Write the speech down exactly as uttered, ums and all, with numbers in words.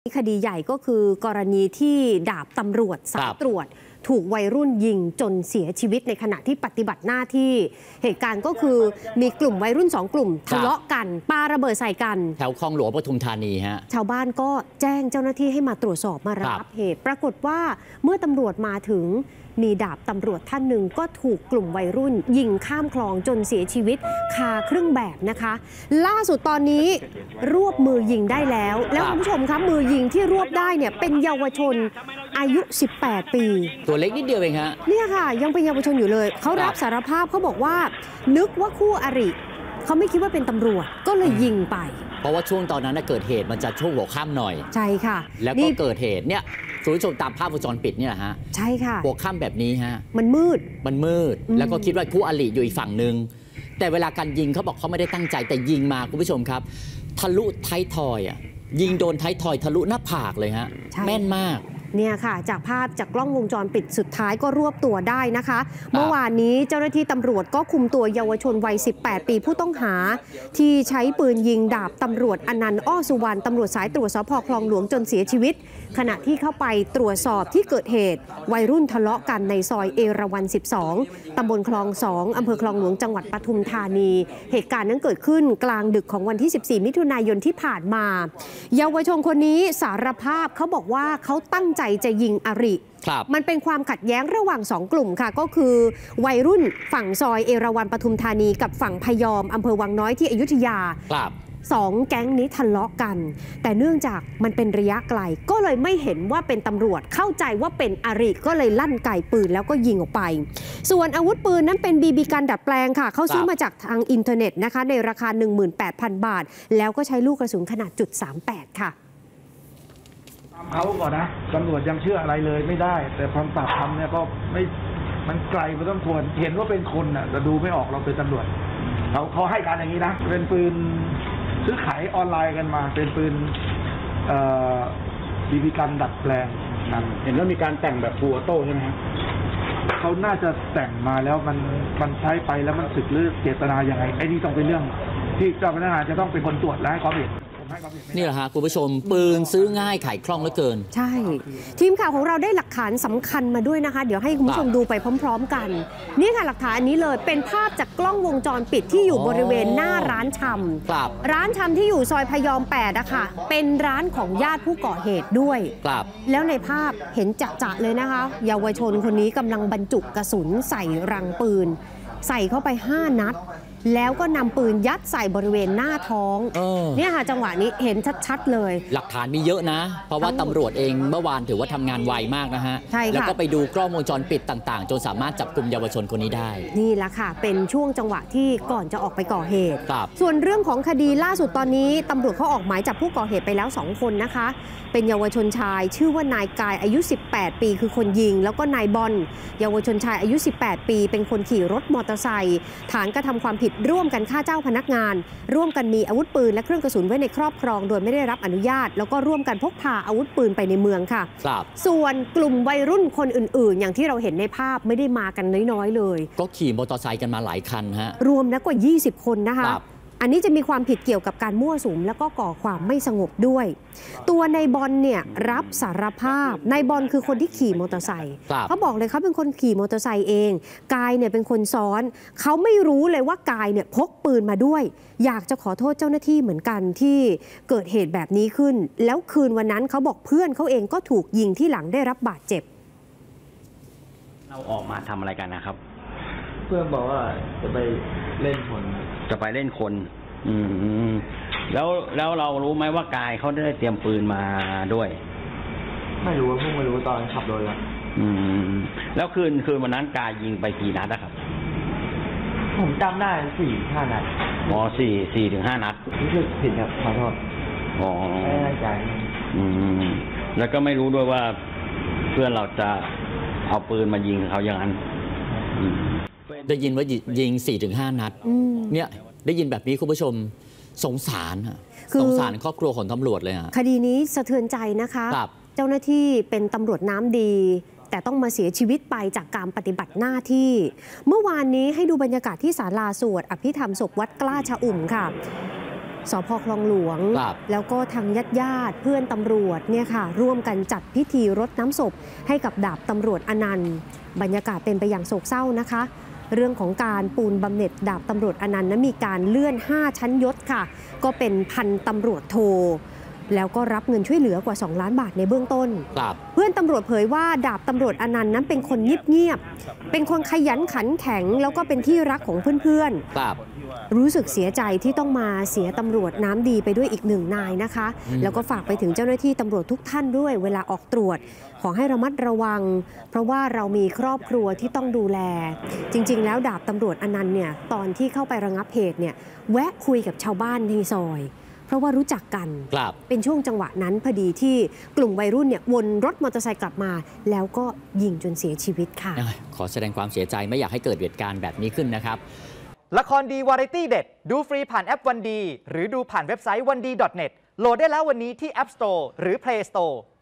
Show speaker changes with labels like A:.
A: คดีใหญ่ก็คือกรณีที่ดาบตำรวจสายตรวจถูกวัยรุ่นยิงจนเสียชีวิตในขณะที่ปฏิบัติหน้าที่เหตุการณ์ก็คือมีกลุ่มวัยรุ่นสองกลุ่มทะเลาะกันปาระเบิดใส่กัน
B: แถวคลองหลวงปทุมธานีฮะ
A: ชาวบ้านก็แจ้งเจ้าหน้าที่ให้มาตรวจสอบมาระงับเหตุปรากฏว่าเมื่อตำรวจมาถึงมีดาบตำรวจท่านหนึ่งก็ถูกกลุ่มวัยรุ่นยิงข้ามคลองจนเสียชีวิตคาเครื่องแบบนะคะล่าสุดตอนนี้รวบมือยิงได้แล้วแล้วคุณผู้ชมคะมือยิงที่รวบได้เนี่ยเป็นเยาวชนอายุสิบแปดปี
B: ตัวเล็กนิดเดียวเองฮะ
A: เนี่ยค่ะยังเป็นเยาวชนอยู่เลยเขารับสารภาพเขาบอกว่านึกว่าคู่อริเขาไม่คิดว่าเป็นตำรวจก็เลยยิงไป
B: เพราะว่าช่วงตอนนั้นเกิดเหตุมันจะช่วงหัวค่ำหน่อย
A: ใช่ค่ะ
B: แล้วก็เกิดเหตุเนี่ยคุณผู้ชมตามภาพวงจรปิดเนี่ยฮะ
A: ใช่ค่ะ
B: หัวค่ำแบบนี้ฮะ
A: มันมืด
B: มันมืดแล้วก็คิดว่าคู่อริอยู่อีกฝั่งหนึ่งแต่เวลาการยิงเขาบอกเขาไม่ได้ตั้งใจแต่ยิงมาคุณผู้ชมครับทะลุท้ายทอยอ่ะยิงโดนท้ายทอยทะลุหน้าผากเลยฮะแม่นมาก
A: เนี่ยค่ะจากภาพจากกล้องวงจรปิดสุดท้ายก็รวบตัวได้นะคะเมื่อวานนี้เจ้าหน้าที่ตำรวจก็คุมตัวเยาวชนวัยสิบแปดปีผู้ต้องหาที่ใช้ปืนยิงดาบตำรวจอนันต์อ้อสุวรรณตำรวจสายตรวจสภ.คลองหลวงจนเสียชีวิตขณะที่เข้าไปตรวจสอบที่เกิดเหตุวัยรุ่นทะเลาะกันในซอยเอราวัณสิบสองตำบลคลองสองอำเภอคลองหลวงจังหวัดปทุมธานีเหตุการณ์นั้นเกิดขึ้นกลางดึกของวันที่สิบสี่มิถุนายนที่ผ่านมาเยาวชนคนนี้สารภาพเขาบอกว่าเขาตั้งใจจะยิงอริมันเป็นความขัดแย้งระหว่างสองกลุ่มค่ะก็คือวัยรุ่นฝั่งซอยเอราวัณปทุมธานีกับฝั่งพยอมอำเภอวังน้อยที่อยุธยาสองแก๊งนี้ทะเลาะกันแต่เนื่องจากมันเป็นระยะไกลก็เลยไม่เห็นว่าเป็นตำรวจเข้าใจว่าเป็นอริก็เลยลั่นไกปืนแล้วก็ยิงออกไปส่วนอาวุธปืนนั้นเป็นบีบีกันดัดแปลงค่ะเขาซื้อมาจากทางอินเทอร์เน็ตนะคะในราคา หนึ่งหมื่นแปดพัน บาทแล้วก็ใช้ลูกกระสุนขนาดจุดสามแปดค่ะ
C: เขาก่อนนะตำรวจยังเชื่ออะไรเลยไม่ได้แต่ความปากคำเนี่ยก็ไม่มันไกลพอสมควรเห็นว่าเป็นคนน่ะแต่ดูไม่ออกเราเป็นตำรวจเขาเขาให้การอย่างนี้นะเป็นปืนซื้อขายออนไลน์กันมาเป็นปืนบีบีกันดัดแปลงนั่นเห็นว่ามีการแต่งแบบฟูออโต้ใช่ไหมครับเขาน่าจะแต่งมาแล้วมันมันใช้ไปแล้วมันสึกหรือเจตนาอย่างไรไอ้นี่ต้องเป็นเรื่องที่เจ้าพนักงานจะต้องเป็นคนตรวจและให้ความเห็น
B: นี่แหละฮะคุณผู้ชมปืนซื้อง่ายขายคล่องเหลือเกิน
A: ใช่ทีมข่าวของเราได้หลักฐานสำคัญมาด้วยนะคะเดี๋ยวให้คุณผู้ชมดูไปพร้อมๆกันนี่ค่ะหลักฐานอันนี้เลยเป็นภาพจากกล้องวงจรปิดที่อยู่บริเวณหน้าร้านชำร้านชำที่อยู่ซอยพยอมแปดอะค่ะเป็นร้านของญาติผู้ก่อเหตุด้วยแล้วในภาพเห็นจะๆเลยนะคะเยาวชนคนนี้กำลังบรรจุกระสุนใส่รังปืนใส่เข้าไปห้านัดแล้วก็นำปืนยัดใส่บริเวณหน้าท้องเนี่ยค่ะจังหวะนี้เห็นชัดๆเลย
B: หลักฐานมีเยอะนะเพราะว่าตำรวจเองเมื่อวานถือว่าทำงานไวมากนะฮะแล้วก็ไปดูกล้องวงจรปิดต่างๆจนสามารถจับกลุ่มเยาวชนคนนี้ได้
A: นี่แหละค่ะเป็นช่วงจังหวะที่ก่อนจะออกไปก่อเหตุส่วนเรื่องของคดีล่าสุดตอนนี้ตำรวจเขาออกหมายจับผู้ก่อเหตุไปแล้วสองคนนะคะเป็นเยาวชนชายชื่อว่านายกายอายุสิบแปดปีคือคนยิงแล้วก็นายบอลเยาวชนชายอายุสิบแปดปีเป็นคนขี่รถมอเตอร์ไซค์ฐานกระทำความผิดร่วมกันฆ่าเจ้าพนักงานร่วมกันมีอาวุธปืนและเครื่องกระสุนไว้ในครอบครองโดยไม่ได้รับอนุญาตแล้วก็ร่วมกันพกพาอาวุธปืนไปในเมืองค่ะส่วนกลุ่มวัยรุ่นคนอื่นๆอย่างที่เราเห็นในภาพไม่ได้มากันน้อยๆเลย
B: ก็ขี่มอเตอร์ไซค์กันมาหลายคันฮะ
A: รวมแล้วกว่ายี่สิบคนนะคะอันนี้จะมีความผิดเกี่ยวกับการมั่วสุมแล้วก็ก่อความไม่สงบด้วยตัวนายบอลเนี่ยรับสารภาพนายบอลคือคนที่ขี่มอเตอร์ไซค์เขาบอกเลยเขาเป็นคนขี่มอเตอร์ไซค์เองกายเนี่ยเป็นคนซ้อนเขาไม่รู้เลยว่ากายเนี่ยพกปืนมาด้วยอยากจะขอโทษเจ้าหน้าที่เหมือนกันที่เกิดเหตุแบบนี้ขึ้นแล้วคืนวันนั้นเขาบอกเพื่อนเขาเองก็ถูกยิงที่หลังได้รับบาดเจ็บ
D: เราออกมาทำอะไรกันนะครับ
C: เพื่อนบอกว่าจะไปเล่นคน
D: จะไปเล่นคนอืมแล้วแล้วเรารู้ไหมว่ากายเขาได้เตรียมปืนมาด้วย
C: ไม่รู้เพิ่งไม่รู้ตอนขับรถแล้ว
D: อืมแล้วคืนคืนวันนั้นกายยิงไปกี่นัดนะครับ
C: ผมจำได้สี่ห้านัด
D: อ๋อสี่สี่ถึงห้านัด
C: รู้สึกผิดครับขอโทษ
D: อ๋อ
C: ไม่แน่ใจ
D: อืมแล้วก็ไม่รู้ด้วยว่าเพื่อนเราจะเอาปืนมายิงเขาอย่างนั้น
B: ได้ยินว่ายิง สี่ถึงห้า นัดเนี่ยได้ยินแบบนี้คุณผู้ชมสงสารสงสารครอบครัวของตำรวจเลย
A: คดีนี้สะเทือนใจนะคะเจ้าหน้าที่เป็นตำรวจน้ำดีแต่ต้องมาเสียชีวิตไปจากการปฏิบัติหน้าที่เมื่อวานนี้ให้ดูบรรยากาศที่ศาลาสวดอภิธรรมศพวัดกล้าชะอุ่มค่ะสภ.คลองหลวง
B: ครับ
A: แล้วก็ทางญาติญาติเพื่อนตำรวจเนี่ยค่ะร่วมกันจัดพิธีรดน้ำศพให้กับดาบตำรวจอนันต์บรรยากาศเป็นไปอย่างโศกเศร้านะคะ เรื่องของการปูนบำเหน็จดาบตำรวจอนันต์นั้นมีการเลื่อนห้าชั้นยศค่ะก็เป็นพันตำรวจโทแล้วก็รับเงินช่วยเหลือกว่าสองล้านบาทในเบื้องต้น
B: ครับ
A: เพื่อนตำรวจเผยว่าดาบตำรวจอนันต์นั้นเป็นคนเงียบๆเป็นคนขยันขันแข็งแล้วก็เป็นที่รักของเพื่อนๆ
B: ครับ
A: รู้สึกเสียใจที่ต้องมาเสียตำรวจน้ำดีไปด้วยอีกหนึ่งนายนะคะ แล้วก็ฝากไปถึงเจ้าหน้าที่ตำรวจทุกท่านด้วยเวลาออกตรวจขอให้ระมัดระวังเพราะว่าเรามีครอบครัวที่ต้องดูแลจริงๆแล้วดาบตำรวจอนันต์เนี่ยตอนที่เข้าไประงับเหตุเนี่ยแวะคุยกับชาวบ้านในซอยเพราะว่ารู้จักกัน
B: ครับ
A: เป็นช่วงจังหวะนั้นพอดีที่กลุ่มวัยรุ่นเนี่ยวนรถมอเตอร์ไซค์กลับมาแล้วก็ยิงจนเสียชีวิตค่ะ
B: ขอแสดงความเสียใจไม่อยากให้เกิดเหตุการณ์แบบนี้ขึ้นนะครับ
E: ละครดีวาไรตี้เด็ดดูฟรีผ่านแอปวันดีหรือดูผ่านเว็บไซต์วันดี ดอท เน็ต โหลดได้แล้ววันนี้ที่ App Store หรือ Play Store